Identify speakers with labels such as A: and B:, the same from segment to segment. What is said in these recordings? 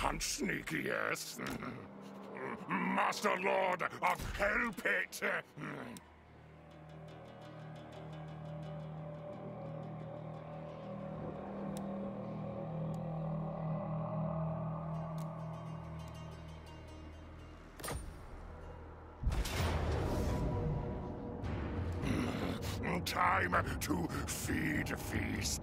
A: punch sneaky, yes? Master Lord of Hell Pit! Time to feed feast.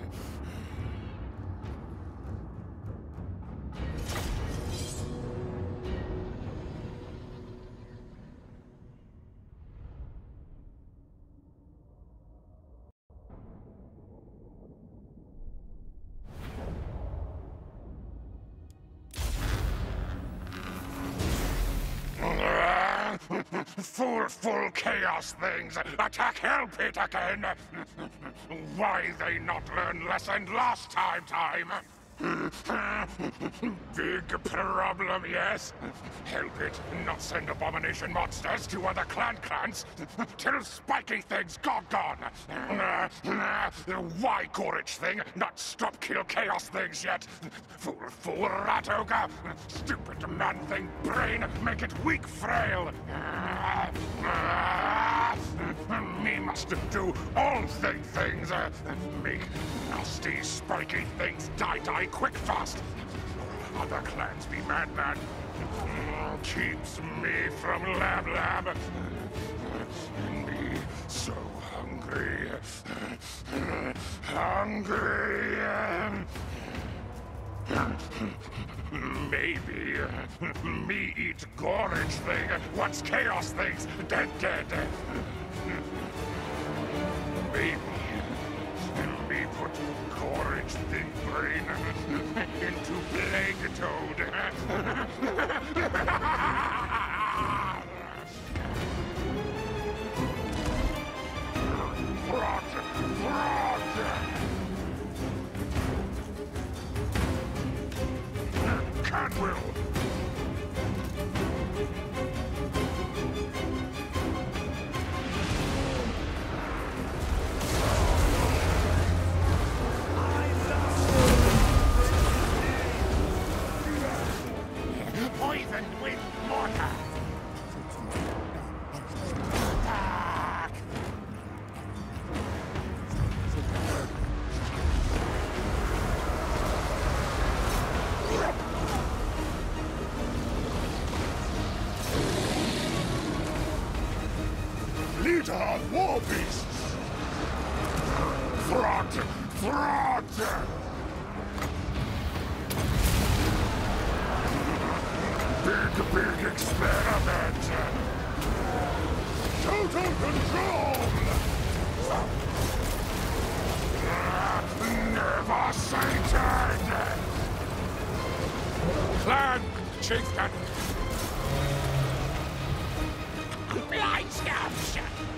A: Full chaos things! Attack Hell Pit again! Why they not learn lesson last time? Big problem, yes? Hell Pit not send abomination monsters to other clans till spiky things gone. Why Gorich thing not stop kill chaos things yet? Fool rat ogre! Stupid man thing brain make it weak frail! Me must do all things make nasty spiky things die quick fast. Other clans be mad. Keeps me from lab. And me so hungry. Maybe me eat Gorich thing once chaos things dead. Maybe me put Gorich thing brain into Plague Toad. Fraud! Canwill! Poisoned with mortar! Attack! Leader of war beasts! Fraud! Big experiment! Total control! Never Satan! Clan chieftain! Blind scouts!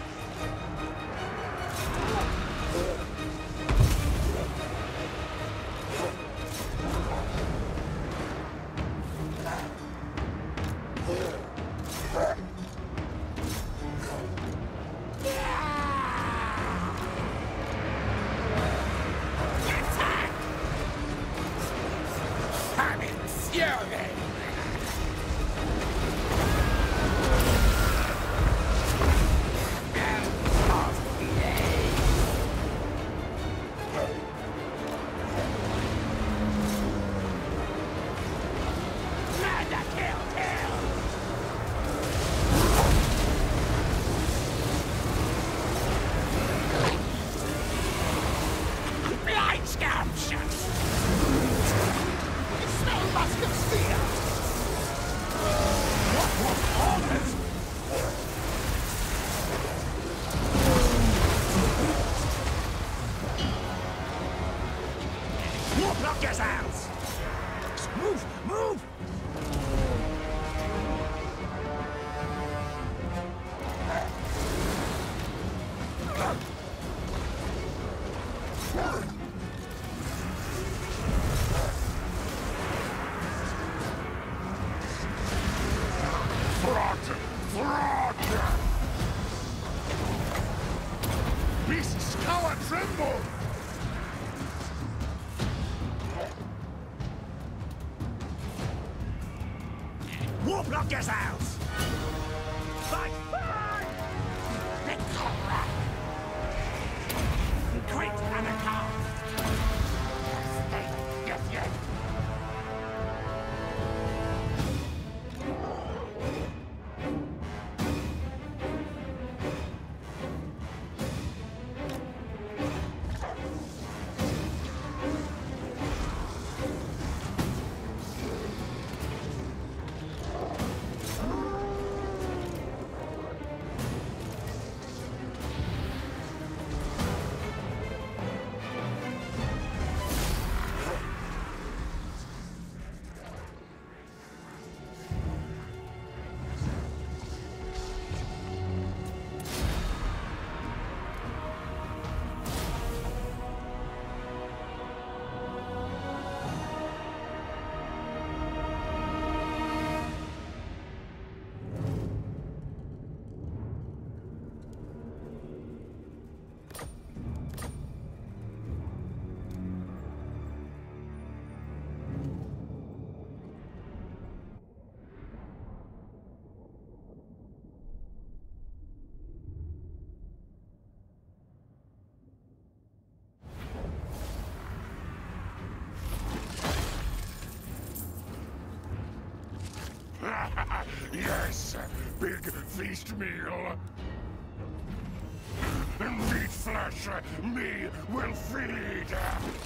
A: Block yourselves! Move! Fraud! Beasts cower tremble!
B: Warplock yourselves! Fight! Fight! Quit and a car!
A: Yes, yes. Yes, big feast meal. Meat flesh, me will feed.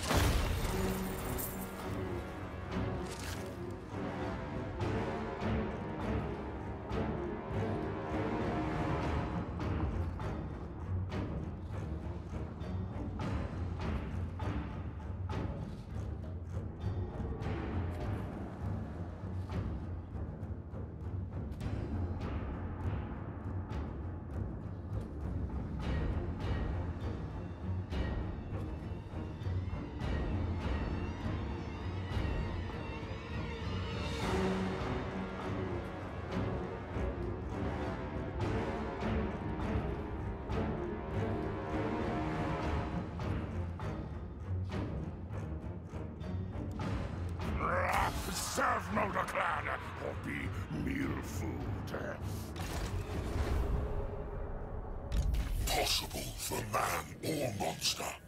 A: Serve Motorclan, or be meal food. Possible for man or monster.